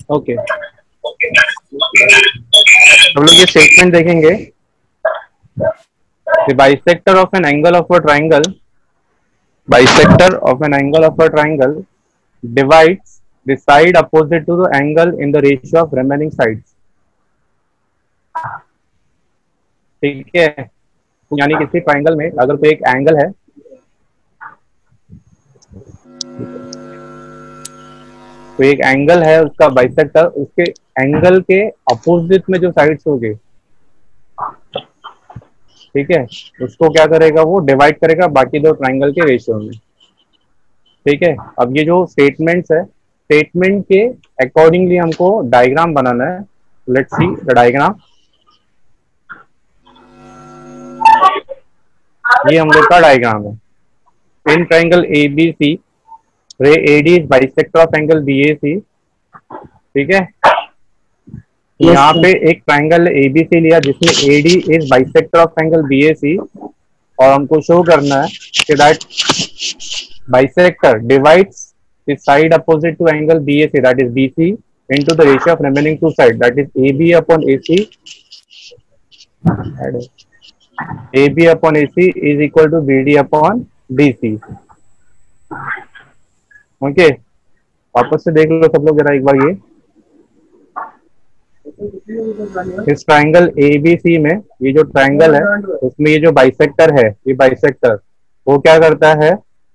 Okay, हम लोग ये स्टेटमेंट देखेंगे। The bisector of an angle of a triangle, bisector of an angle of a triangle divides the side opposite to the angle in the ratio of remaining sides। ठीक है, यानी किसी triangle में अगर कोई एक एंगल है, कोई एक एंगल है, उसका बाइसेक्टर उसके एंगल के अपोजिट में जो साइड्स होंगे, ठीक है, उसको क्या करेगा, वो डिवाइड करेगा बाकी दो ट्राइंगल के रेशियो में। ठीक है, अब ये जो स्टेटमेंट्स है, स्टेटमेंट के अकॉर्डिंगली हमको डायग्राम बनाना है। Let's see the diagram. ये हम लोग का डायग्राम है। इन triangle A B C, ray A D is bisector of angle B A C. ठीक है, यहाँ पे एक ट्राइंगल ए बी सी लिया जिसमें A D is bisector of angle B A C, और हमको शो करना है कि that bisector divides the side opposite to angle B A C, that is B C, into the ratio of remaining two side, that is AB upon AC, AB upon AC is equal to BD upon BC। Okay, वापस से देख लो सब लोग जरा एक बार। ये इस triangle ABC में ये जो ट्राइंगल है उसमें ये जो बाइसेक्टर है, ये बाइसेक्टर वो क्या करता है,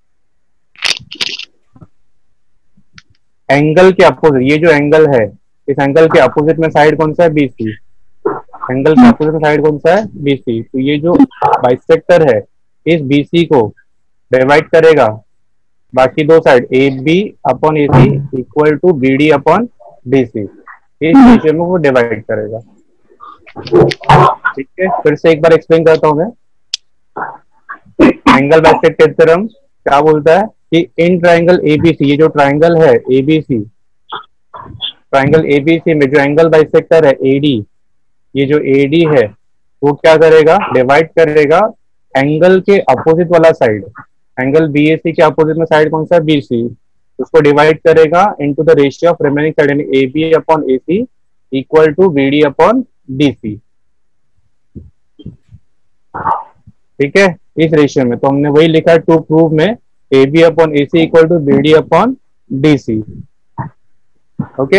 एंगल के अपोजिट, ये जो एंगल है इस एंगल के अपोजिट में साइड कौन सा है, BC। एंगल के अपोजिट में साइड कौन सा है, BC। तो ये जो बाइसेक्टर है इस BC को डिवाइड करेगा बाकी दो side AB upon AC equal to BD upon BC। इस रेशियो में वो डिवाइड करेगा। ठीक है, फिर से एक बार एक्सप्लेन करता हूं मैं। एंगल बाइसेक्टर थ्योरम क्या बोलता है कि इन ट्राइंगल ABC, ये जो ट्राइंगल है ABC, ट्राइंगल ABC में जो एंगल बाइसेक्टर है AD, ये जो AD है वो क्या करेगा, डिवाइड करेगा एंगल के अपोजिट वाला साइड, एंगल BAC के अपोजिट में साइड कौन सा है, BC, उसको डिवाइड करेगा into the ratio of remaining side, यानी AB upon AC equal to BD upon BC। ठीक है, इस रेशियो में तो हमने वही लिखा है टू प्रूव में AB upon AC equal to BD upon DC। Okay,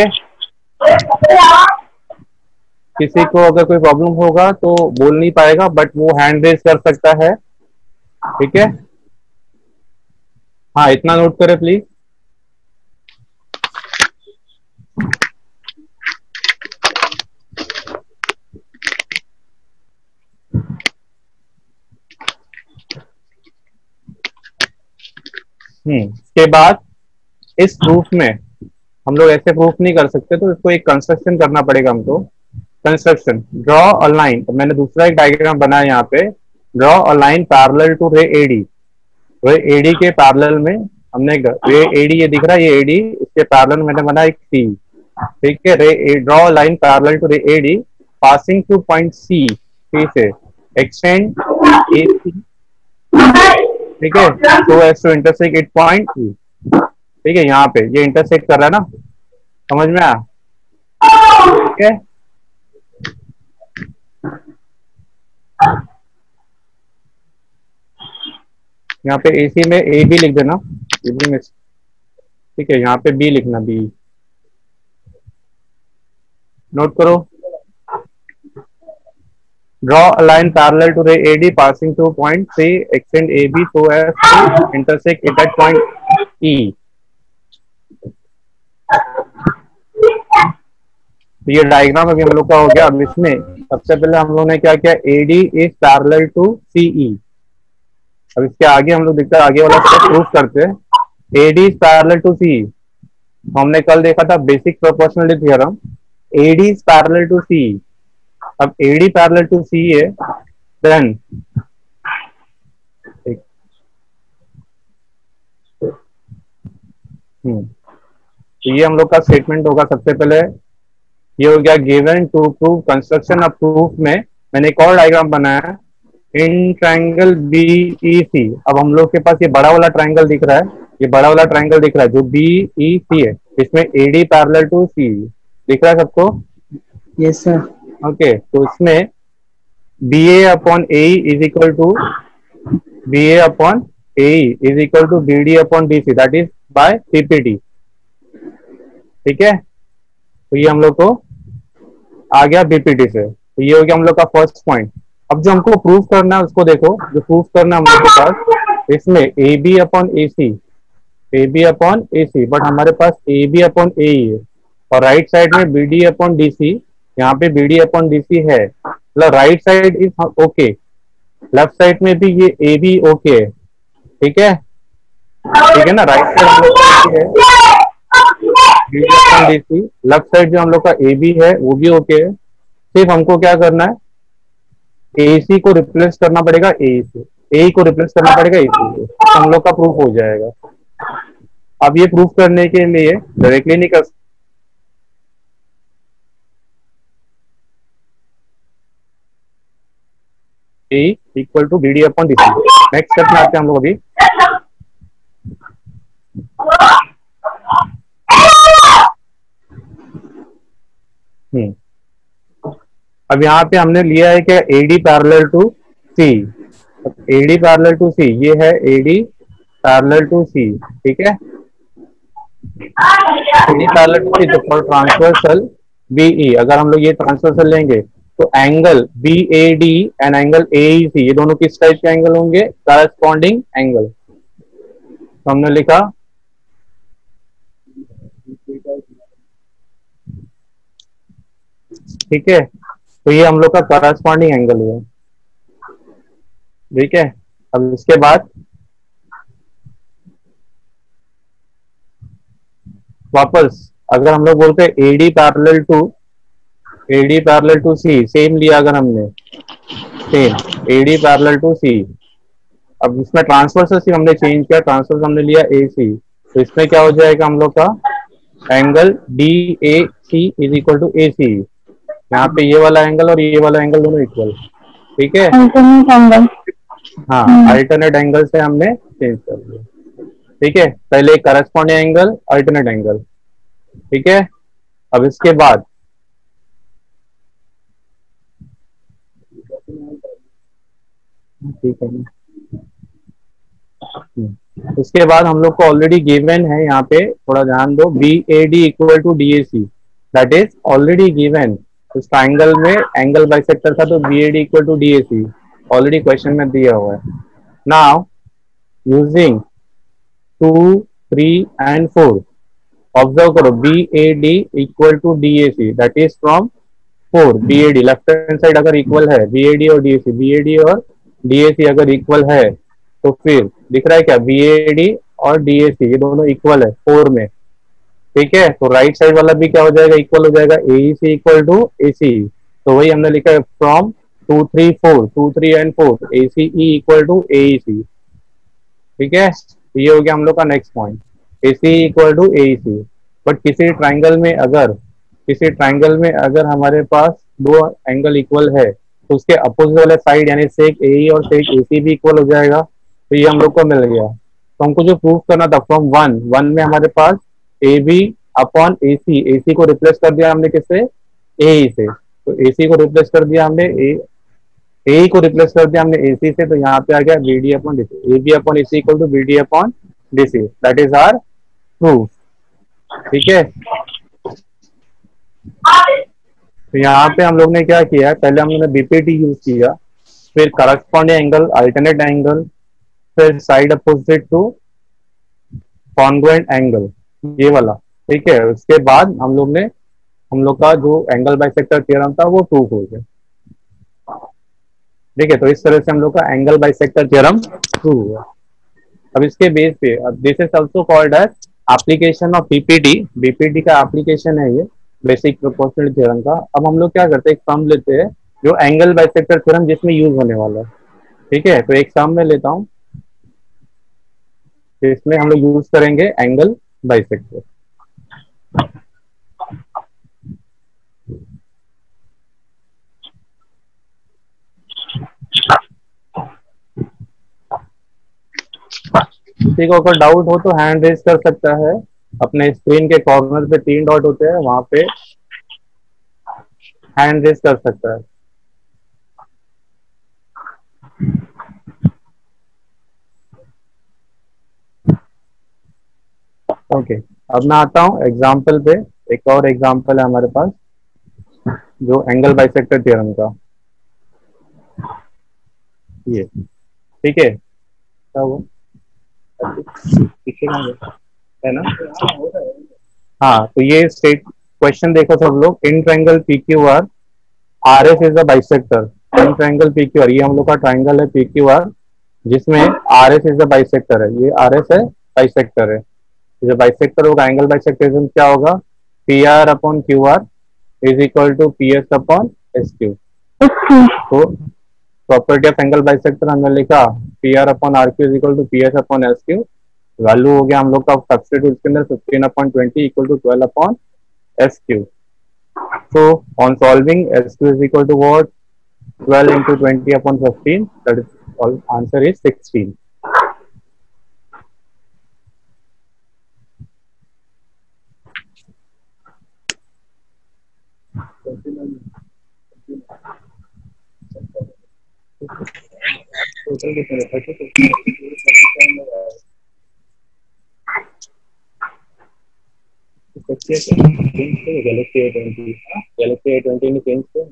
किसी को अगर कोई प्रॉब्लम होगा तो बोल नहीं पाएगा, बट वो हैंड रेज कर सकता है। ठीक है, हाँ इतना नोट करें प्लीज। इसके बाद इस प्रूफ में हम लोग ऐसे प्रूफ नहीं कर सकते, तो इसको एक कंस्ट्रक्शन करना पड़ेगा हमको। Construction, draw a line. तो मैंने दूसरा एक डायग्राम बनाया यहाँ पे, draw a line parallel to ray AD. Ray AD के पैरेलल में हमने रे एडी, ये दिख रहा है ये एडी, इसके पैरेलल मैंने बनाया एक सी। ठीक है, ray draw a line parallel to ray AD passing through point C, C से एक्सटेंड ए सी। ठीक है, so as to intersect it point E. ठीक है, यहाँ पे ये इंटरसेक्ट कर रहा है ना, समझ में आया। ठीक है, यहाँ पे AC में A भी लिख देना, ठीक है, यहाँ पे B लिखना, B नोट करो। Draw a line parallel to ray AD passing through point C, extend AB so as to intersect it at point E। तो ये डायग्राम अभी हम लोग का हो गया। अब इसमें सबसे पहले हम लोग ने क्या किया, AD is parallel to CE। अब इसके आगे हम लोग देखते हैं, आगे वाला स्टेप प्रूफ करते हैं। AD is parallel to CE, हमने कल देखा था basic proportionality theorem, AD is parallel to CE। अब AD पैरेलल टू CE है, देन तो ये हम लोग का स्टेटमेंट होगा। सबसे पहले ये हो गया given to prove construction of proof में मैंने एक और डायग्राम बनाया इन ट्राइंगल BEC। अब हम लोग के पास ये बड़ा वाला ट्राइंगल दिख रहा है, ये बड़ा वाला ट्राइंगल दिख रहा है जो BEC है, इसमें AD पैरेलल टू CE। दिख रहा है सबको? Yes sir. ओके, तो इसमें B A upon A is equal to B A upon A is equal to B D upon D C, that is by PPT. ठीक है, तो ये हम लोग को आ गया बीपीटी से, तो ये हो गया हम लोग का फर्स्ट पॉइंट। अब जो हमको प्रूव करना है उसको देखो, जो प्रूव करना है हम लोग के पास, इसमें A B upon A C, A B upon A C, but हमारे पास ए बी अपॉन ए ही है, और राइट साइड में B D upon D C, यहाँ पे B D upon D C है, मतलब right side is okay, left side में भी ये ए बी ओके है। ठीक है, ठीक है ना, राइट साइड हम लोग का ओके है B D upon D C, left side जो हम लोग का ए बी है वो भी ओके है। सिर्फ हमको क्या करना है, ए सी को रिप्लेस करना पड़ेगा ए से, ए को रिप्लेस करना पड़ेगा ए सी से, तो हम लोग का प्रूफ हो जाएगा। अब ये प्रूफ करने के लिए डायरेक्टली नहीं कर A equal to B D upon D C. Next step में आते हैं हम लोग अभी। हम्म, अब यहाँ पे हमने लिया है क्या, A D parallel to C. A D parallel to C, ये है A D parallel to C. ठीक है, A D parallel to C, तो फॉर ट्रांसवर्सल बीई, अगर हम लोग ये ट्रांसवर्सल लेंगे तो angle B A D and angle A C, ये दोनों किस टाइप के एंगल होंगे, करस्पॉन्डिंग एंगल। तो हमने लिखा ठीक है, तो ये हम लोग का करस्पॉन्डिंग एंगल हुआ। ठीक है, अब इसके बाद वापस अगर हम लोग बोलते हैं A D parallel to C, same लिया अगर हमने, same A D parallel to C. अब इसमें ट्रांसफर से हमने चेंज किया, ट्रांसफर हमने लिया ए सी, तो इसमें क्या हो जाएगा हम लोग का, angle D A C is equal to A C. यहाँ पे ये वाला एंगल और ये वाला एंगल दोनों इक्वल। ठीक है, अल्टरनेट एंगल। हाँ, अल्टरनेट एंगल से हमने चेंज कर दिया। ठीक है, पहले करस्पॉन्डिंग एंगल, अल्टरनेट एंगल। ठीक है, अब इसके बाद ठीक है, उसके बाद हम लोग को ऑलरेडी गिवन है, यहाँ पे थोड़ा ध्यान दो, B A D equal to D A C, that is already given. उस ट्राइंगल में एंगल बाइसेक्टर था, तो B A D equal to D A C already question में दिया हुआ है। नाउ यूजिंग 2 3 एंड 4, ऑब्जर्व करो, B A D equal to D A C, that is from 4, B A D left hand side अगर equal है, B A D और D A C, B A D और D A C अगर equal है, तो फिर दिख रहा है क्या, बी ए डी और डी ए सी ये दोनों इक्वल है 4 में। ठीक है, तो राइट साइड वाला भी क्या हो जाएगा, इक्वल हो जाएगा, ए सी इक्वल टू ए सी। तो वही हमने लिखा है, from 2 3 4, 2 3 and 4, A C E equal to A C. ठीक है, तो ये हो गया हम लोग का next point, A C equal to A C. But किसी ट्राइंगल में अगर हमारे पास दो एंगल इक्वल है, तो उसके अपोजिट वाले साइड यानी सेक ए और सेक ए सी भी इक्वल हो जाएगा। तो ये हम लोग को मिल गया। तो हमको जो प्रूव करना था, फ्रॉम वन में हमारे पास ए बी अपॉन ए सी को रिप्लेस कर दिया हमने किससे, ए से, तो ए सी को रिप्लेस कर दिया हमने ए को रिप्लेस कर दिया हमने ए सी से, तो यहाँ पे आ गया B D upon D C, A B upon A C equal to B D upon D C, that is our proof. ठीक है, तो यहाँ पे हम लोग ने क्या किया, पहले हम लोग ने बीपीटी यूज किया, फिर करस्पॉन्डिंग एंगल, अल्टरनेट एंगल, फिर side opposite to congruent angle, ये वाला। ठीक है, उसके बाद हम लोग का जो एंगल बाइसेक्टर थ्योरम था वो प्रूफ हो गया। ठीक है, तो इस तरह से हम लोग का एंगल बाइसेक्टर थ्योरम प्रूव हुआ। अब इसके बेस पे, अब this is also called as application of BPT, BPT का एप्लीकेशन है ये, बेसिक प्रोपोर्शनल थ्योरम का। अब हम लोग क्या करते हैं, एक सम लेते हैं जो एंगल बाइसेक्टर थ्योरम जिसमें यूज होने वाला है। ठीक है, तो एक सम में लेता हूँ, इसमें हम लोग यूज करेंगे एंगल बाइसेक्टर। किसी को अगर डाउट हो तो हैंड रेज कर सकता है। अपने स्क्रीन के कॉर्नर पे 3 डॉट होते हैं, वहां पे हैंड रेस कर सकता है। ओके, अब मैं आता हूँ एग्जाम्पल पे। एक और एग्जाम्पल है हमारे पास, जो एंगल बाइसेक्टर थ्योरम का, ये ठीक है। क्या वो पीछे कहाँ गया? है ना? हाँ, तो ये स्टेट क्वेश्चन देखो सब लोग। In triangle P Q R, R S is the bisector. In triangle P Q R, ये हम लोग का ट्रायंगल है पी क्यू आर, जिसमें R S is the bisector है। ये आर एस है, बाइसेक्टर है। जो बाइसेक्टर होगा, एंगल बाइसेक्टरिज्म क्या होगा? P R upon Q R is equal to P S upon S Q. तो प्रॉपर्टी ऑफ एंगल बाइसेक्टर हमने लिखा, P R upon R Q is equal to P S upon S Q. Value हो गया हम लोग का substitute के अंदर 15 upon 20 equal to 12 upon S Q. So on solving, SQ is equal to what? 12 into 20 upon 15. That is all. Answer is 16. Galaxy A20 ने change किया।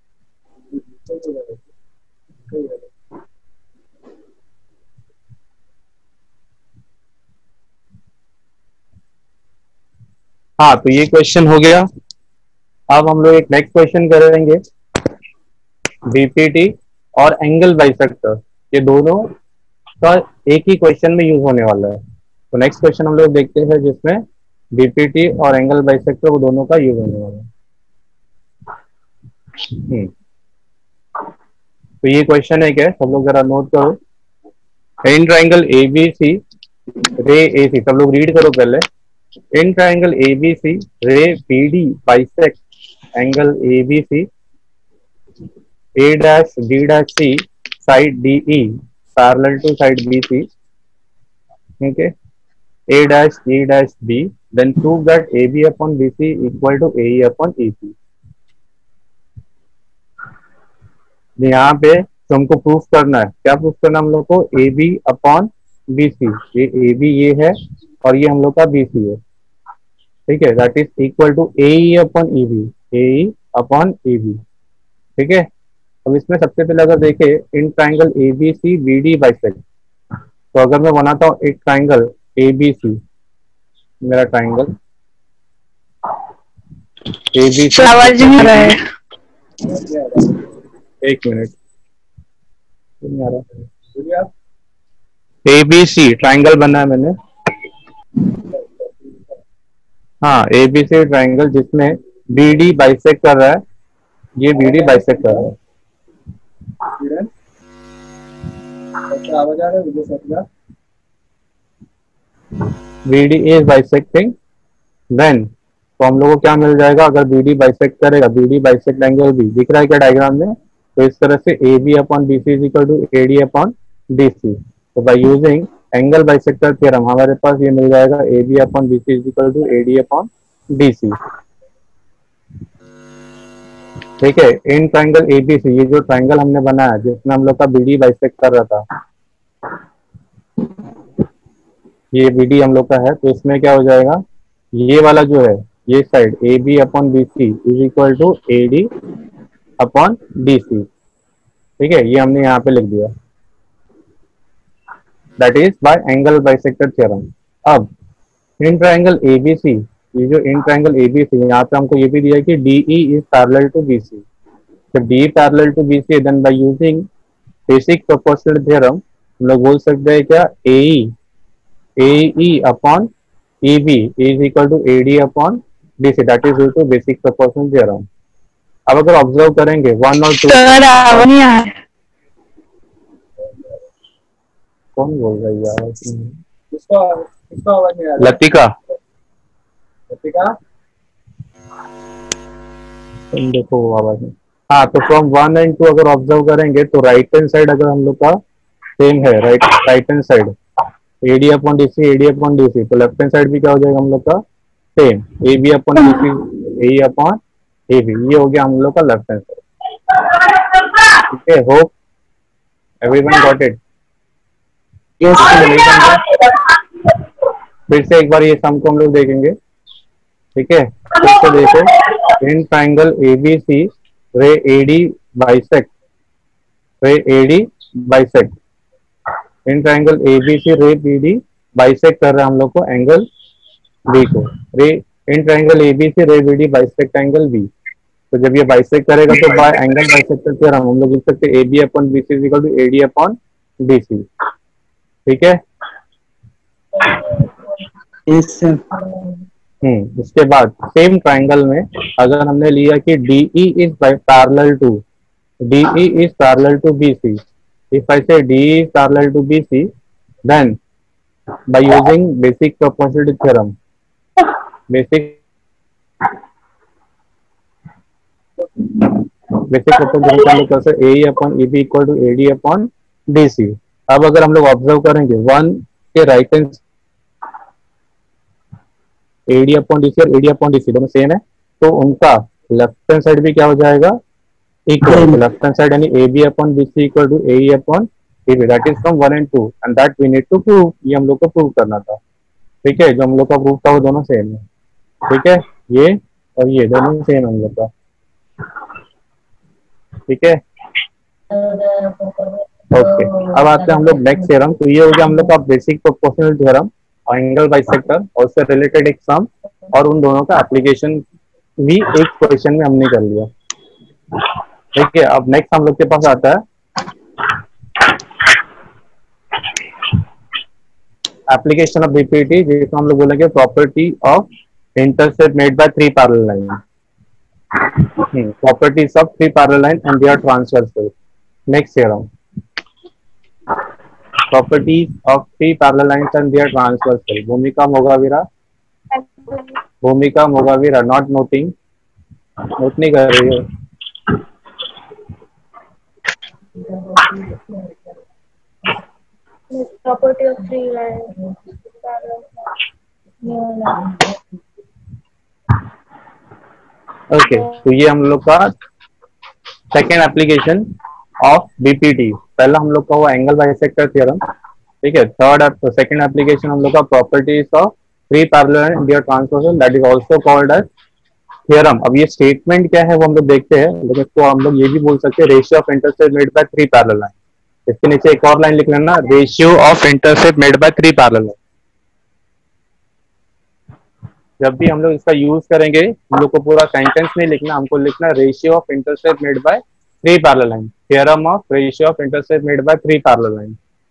हाँ, तो ये क्वेश्चन हो गया। अब हम लोग एक नेक्स्ट क्वेश्चन करेंगे, बीपीटी और एंगल बाइसेक्टर, ये दोनों का एक ही क्वेश्चन में यूज होने वाला है। तो नेक्स्ट क्वेश्चन हम लोग देखते हैं, जिसमें बीपीटी और एंगल बाइसेक्टर वो दोनों का यूज होने वाला है। तो ये क्वेश्चन है क्या, सब लोग जरा नोट करो। इन triangle A B C, ray ए सी, सब लोग रीड करो पहले। इन triangle A B C, ray B D bisect angle A B C, A dash D dash C side D E parallel to side B C. Okay, A dash E dash B, then prove that A B upon B C equal to A E upon E C. यहाँ पे तुमको proof करना है, क्या proof करना हम लोग को? A B upon B C. ये ए बी ये है और ये हम लोग का बी सी है, ठीक है। That is equal to A E upon E B, A E upon E B, ठीक है। अब इसमें सबसे पहले अगर देखे, in triangle A B C B D bisect, तो अगर मैं बनाता हूँ एक ट्राइंगल ए बी सी, मेरा ट्राइंगल ए बी सी, आवाज नहीं आ रहा है। एक मिनट, नहीं आ रहा। ए बी सी ट्राइंगल बना है मैंने, हाँ ए बी सी ट्राइंगल, जिसमें बी डी बाइसेक्ट कर रहा है, ये बी डी बाइसेक्ट कर रहा है। आवाज आ रहा है? B D is bisecting, then तो हम लोग को क्या मिल जाएगा? अगर बी डी बाइसेक्ट करेगा, B D bisect angle B दिख रहा है क्या डायग्राम में? तो इस तरह से A B upon B C is equal to A D upon D C. तो by using angle bisector theorem हमारे पास ये मिल जाएगा, A B upon B C is equal to A D upon D C, ठीक है। इन triangle A B C, ये जो ट्राइंगल हमने बनाया जिसमें हम लोग का बी डी बाइसेक्ट कर रहा था, ये बी डी हम लोग का है, तो इसमें क्या हो जाएगा? ये वाला जो है, ये side A B upon B C is equal to A D upon D C, ठीक है। ये हमने यहाँ पे लिख दिया, that is by angle bisector theorem. अब in triangle A B C, ये जो इन ट्राइंगल ए बी सी, यहाँ पे हमको ये भी दिया है कि D E is parallel to B C. तो D parallel to B C, then by using basic proportional theorem हम लोग बोल सकते हैं क्या? A E upon E B is equal to A D upon D C, that is due to basic proportional theorem. अब अगर observe करेंगे 1 और 2, कौन बोल रही है? आवाज नहीं, किसका आवाज नहीं आ रहा? लतिका, लतिका तुम देखो वो आवाज नहीं। हाँ, तो फ्रॉम 1 एंड 2 अगर ऑब्जर्व करेंगे, तो राइट हैंड साइड अगर हम लोग का सेम है, right hand side A D upon D C, A D upon D C, तो लेफ्ट हैंड साइड भी क्या हो जाएगा हम लोग का? Same, A B upon D C, A upon AB, ये हो गया हम लोग का लेफ्ट हैंड साइड। ठीक है, hope everyone got it. Yes sir. फिर से एक बार ये सम को हम लोग देखेंगे। ठीक है, फिर से देखो, in triangle ABC ray AD bisect, ray AD bisect, in triangle ABC ray BD bisect कर रहा है हम लोग को एंगल B को। Ray in triangle ABC ray BD bisect angle B। तो जब ये बाइसेक्ट करेगा तो बाय एंगल बाइसेक्टर थ्योरम हम लोग लिख सकते हैं AB upon BC is equal to AD upon BC। ठीक है, यस सर। उसके बाद सेम ट्राइंगल में अगर हमने लिया कि DE is parallel to, DE is parallel to BC. If I say DE is parallel to BC, then by using basic proportionality theorem, basic proportionality theorem कर सकते AE upon EB equal to AD upon DC। अब अगर हम लोग observe करेंगे one के right hand AD upon DC और AD upon DC दोनों सेम है, तो उनका लेफ्ट हैंड साइड भी क्या हो जाएगा, इक्वल। तो लेफ्ट हैंड साइड यानी AB upon BC equal to AE upon EB, that is from 1 and 2 and that we need to prove। ये हम लोग को प्रूव करना था। ठीक है, जो हम लोग का प्रूफ था वो दोनों सेम है। ठीक है, ये और ये दोनों सेम हम लोग का। ठीक है, ओके। अब आते हैं हम लोग नेक्स्ट थ्योरम। तो ये हो गया हम लोग का बेसिक प्रोपोर्शनल थ्योरम और एंगल बाइसेक्टर और उससे रिलेटेड एक सम, और उन दोनों का एप्लीकेशन भी एक क्वेश्चन में हमने कर लिया। ठीक है, अब नेक्स्ट हम लोग के पास आता है एप्लीकेशन ऑफ बीपीटी, जिसको हम लोग बोलेंगे property of intercept made by three parallel line. Properties of three parallel line and their transversal. Next theorem, properties of three parallel lines and their transversal. Bhumika Mogaveera, भूमिका मोगावीरा नॉट नोटिंग, नोट नहीं कर रही है। Property of three lines. Okay, तो ये हम लोग का सेकेंड एप्लीकेशन ऑफ बीपीटी। पहला हम लोग का हुआ एंगल बाइसेक्टर थ्योरम। ठीक है, थर्ड सेकेंड एप्लीकेशन हम लोग का properties of three parallel line and their transversal, that is also called as theorem. अब ये स्टेटमेंट क्या है वो हम लोग देखते हैं, लेकिन इसको हम लोग ये भी बोल सकते हैं ratio of intercept made by three parallel line. इसके नीचे एक और लाइन लिख लेना, ratio of intercept made by three parallel line. जब भी हम लोग इसका यूज करेंगे हम लोग को पूरा सेंटेंस नहीं लिखना, हमको लिखना ratio of intercept made by three parallel line, theorem of ratio of intercept made by three parallel line.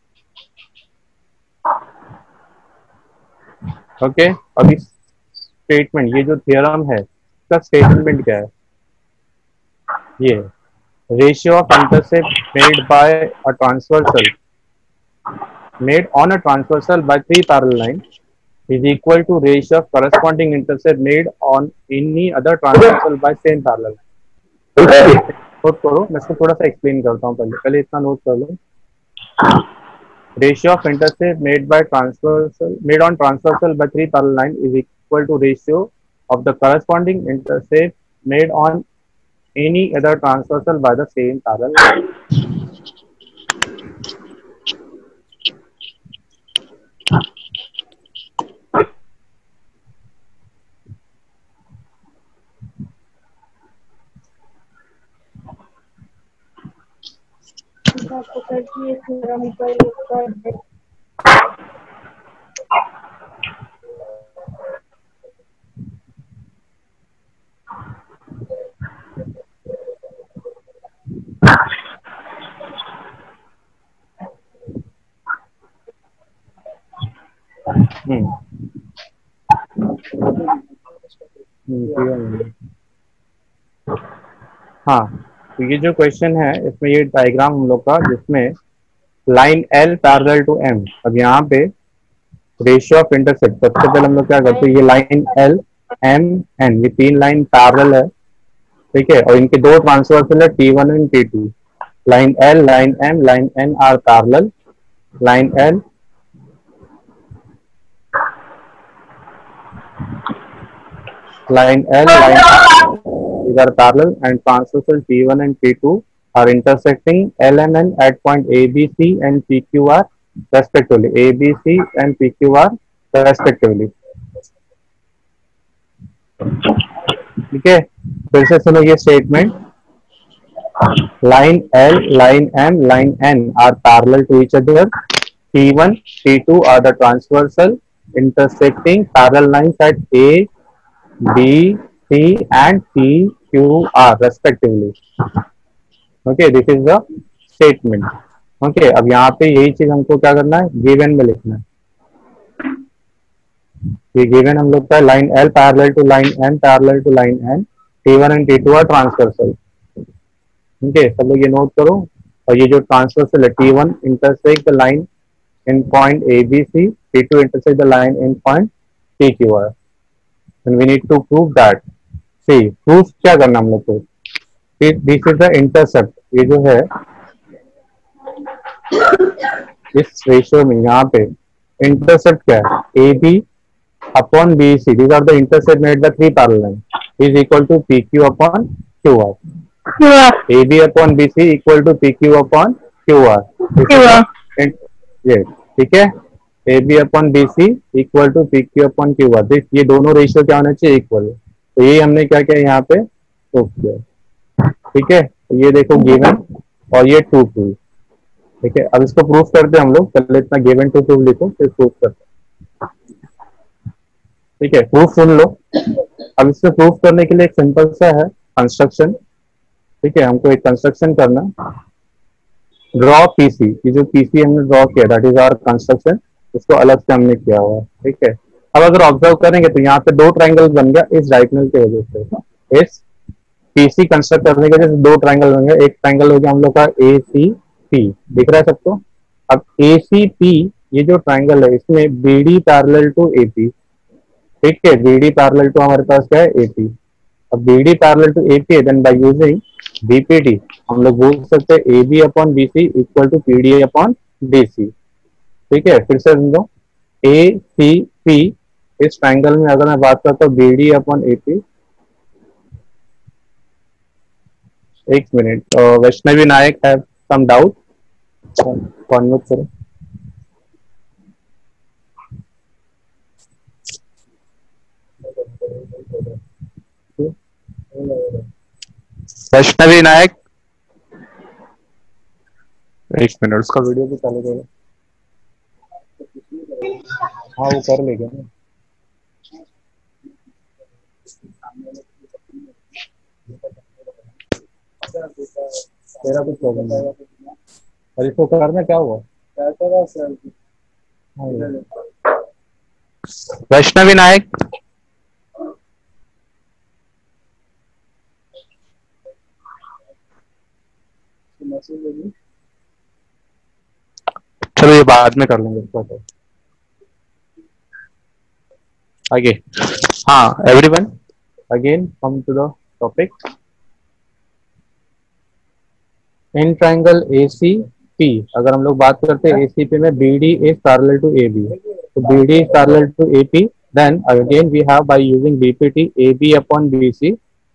Okay, अब इस स्टेटमेंट, ये जो थ्योरम है इसका स्टेटमेंट क्या है, ये ratio of intercept made by a transversal, made on a transversal by three parallel lines is equal to ratio of corresponding intercept made on any other transversal by same parallel line। Note करो, मैं इसको थोड़ा सा explain करता हूँ, पहले पहले इतना नोट कर लो। Ratio of intercept made by transversal, made on transversal by three parallel line is equal to ratio of the corresponding intercept made on any other transversal by the same parallel line। आपको करके इस theorem पर use कर दे। हाँ, तो ये जो question है इसमें ये डायग्राम हम लोग का, जिसमें line L parallel to M। अब यहाँ पे रेशियो ऑफ इंटरसेप्ट, सबसे पहले हम लोग क्या करते हैं, ये लाइन L M N, ये तीन लाइन पैरेलल है। ठीक है, और इनके दो ट्रांसवर्सल है T1 and T2। Line L, line M, line N are parallel. Line L, line L, line these are parallel and transversal T1 and T2 are intersecting L and N at point ABC and PQR respectively. ABC and PQR respectively. ठीक है, फिर से सुनो ये statement. Line L, line M, line N are parallel to each other. T1, T2 are the transversal intersecting parallel lines at A, B, C and P, Q, R respectively. Okay, this is the statement. Okay, अब यहाँ पे यही चीज हमको क्या करना है, given में लिखना है. ये गिवन हम लोग का line L parallel to line M parallel to line N, T1 and T2 are transversal. ठीक है, सब लोग ये नोट करो. और ये जो ट्रांसवर्सल है, T1 intersect the line in point ABC, T2 intersect the line in point PQR. And we need to prove that. See proof क्या करना हम लोग को, दिस इज द इंटरसेप्ट. ये जो है इस रेशियो में यहाँ पे इंटरसेप्ट क्या है, AB upon BC. These are the intercept made by three parallel lines is equal to PQ upon QR. AB upon BC equal to PQ upon QR. Yes, ठीक है. AB upon BC equal to PQ upon QR. ये दोनों ratio क्या होना चाहिए, equal. तो ये हमने क्या किया यहाँ पे प्रूफ किया. ठीक है, ये देखो गिवन और ये टू प्रूफ. ठीक है, अब इसको प्रूफ करते हैं हम लोग. पहले इतना गिवन टू प्रूफ लिखो, फिर प्रूफ करते हैं. ठीक है, प्रूफ सुन लो. अब इससे प्रूफ करने के लिए एक सिंपल सा है कंस्ट्रक्शन. ठीक है, हमको एक कंस्ट्रक्शन करना. Draw PC. ये जो पीसी हमने ड्रॉ किया, दैट इज आवर कंस्ट्रक्शन. इसको अलग से हमने किया हुआ है. ठीक है, अब अगर ऑब्जर्व करेंगे तो यहाँ पे दो ट्राइंगल बन गया इस डायगोनल की वजह से. इस पीसी कंस्ट्रक्ट करने की वजह से दो ट्राइंगल बन गया. एक ट्राइंगल हो गया हम लोग का ACP, दिख रहा है सबको. अब ACP ये जो ट्राइंगल है, इसमें BD पैरेलल टू AP. ठीक है, BD पैरेलल टू हमारे पास क्या है, AP. अब BD parallel to AP, then by using BPD हम लोग बोल सकते हैं AB upon BC equal to PD upon DC. ठीक है, फिर से समझो. ACP इस ट्राइंगल में अगर मैं बात करता हूँ BD अपॉन AP. एक minute, Vaishnavi Nayak have some doubt, convert करो. वैष्णवी नायक, एक मिनट, उसका वीडियो भी चालू करो. हाँ वो कर लेगा ना. तेरा कुछ प्रॉब्लम है और इसको करना क्या हुआ. वैष्णवी नायक, चलो ये बाद में कर लेंगे इसको. आगे. हाँ everyone, again come to the topic. In triangle ACP अगर हम लोग बात करते हैं, ACP में BD is parallel to AB. तो BD is parallel to AP. Then again we have by using BPT AB upon BC.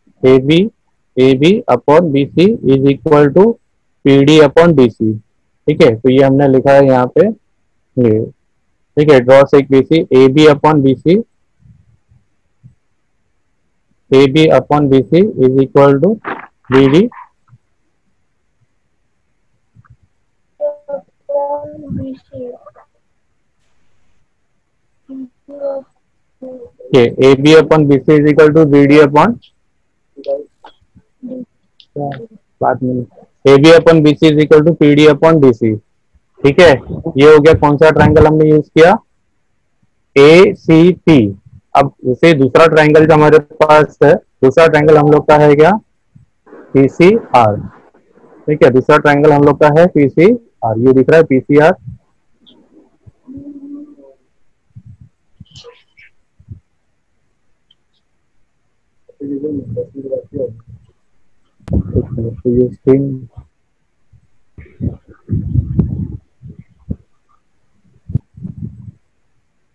AB upon BC is equal to PD upon DC. ठीक है, तो ये हमने लिखा है यहाँ पे. ये ठीक है, ड्रॉ सेक BC. AB upon BC, AB upon BC is equal to BD. AB upon BC is equal to BD upon बात में AB upon BC is equal to PD upon DC. ठीक है, ये हो गया कौन सा ट्राइंगल हमने यूज किया, ACP. अब उसे दूसरा ट्राइंगल जो हमारे पास है, दूसरा ट्राइंगल हम लोग का है क्या, PCR. ठीक है, दूसरा ट्राइंगल हम लोग का है PCR. ये दिख रहा है PCR.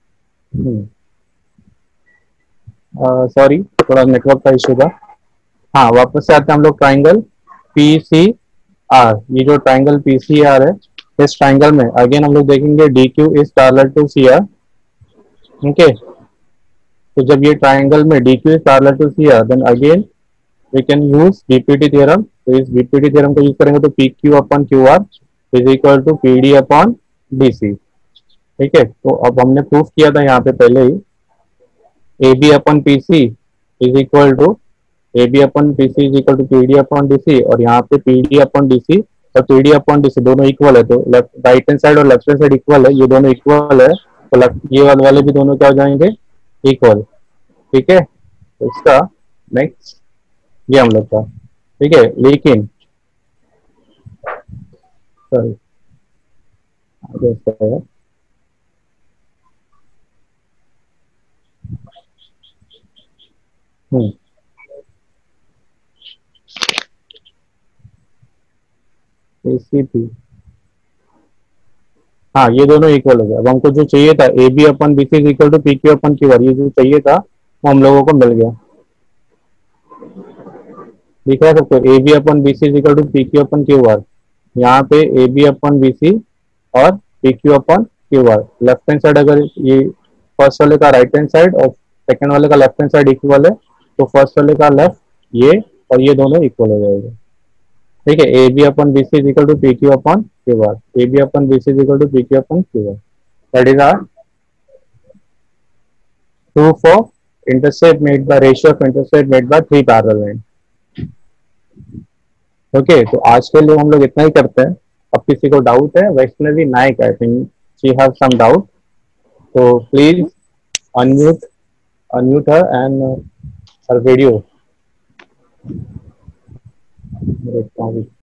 सॉरी, थोड़ा नेटवर्क का इशू था. हाँ वापस से आते हैं हम लोग ट्राइंगल पी सी आर। ये जो ट्राइंगल पी सी आर है, इस ट्राइंगल में अगेन हम लोग देखेंगे D Q is parallel to C R. Okay, तो जब ये ट्राइंगल में D Q is parallel to C R, then again we can use BPT theorem. तो इस बीपीटी थ्योरम को यूज करेंगे तो P Q upon Q R is equal to P D upon D C. ठीक है, तो अब हमने प्रूफ किया था यहाँ पे पहले ही, A B upon P C is equal to A B upon P C is equal to P D upon D C, और यहाँ पे P D upon D C और P D upon D C दोनों इक्वल है, तो left right hand side और left hand side इक्वल है, ये दोनों इक्वल है, तो ये वाले भी दोनों क्या हो जाएंगे, इक्वल। ठीक है, तो इसका नेक्स्ट ये हम लोग का, ठीक है, लेकिन सॉरी आगे इसका है। ACP, हाँ ये दोनों इक्वल हो गया। अब हमको जो चाहिए था A B upon B C equal to P Q upon Q R, ये जो चाहिए था वो हम लोगों को मिल गया। दिख रहा है सबको, A B upon B C equal to P Q upon Q R. यहाँ पे A B upon B C और P Q upon Q R, left hand side अगर ये फर्स्ट वाले का राइट हैंड साइड और सेकंड वाले का लेफ्ट हैंड साइड इक्वल है, तो फर्स्ट वाले का लेफ्ट ये और ये दोनों इक्वल हो जाएगा। ठीक है, A B upon B C equal to P Q upon Q R, A B upon B C equal to P Q upon Q R. That is our proof of intercept made by ratio of intercept made by three parallel lines. Okay, तो आज के लिए हम लोग इतना ही करते हैं। अब किसी को डाउट है, Vaishnavi Nayak I think she have some doubt, तो please unmute her and her video.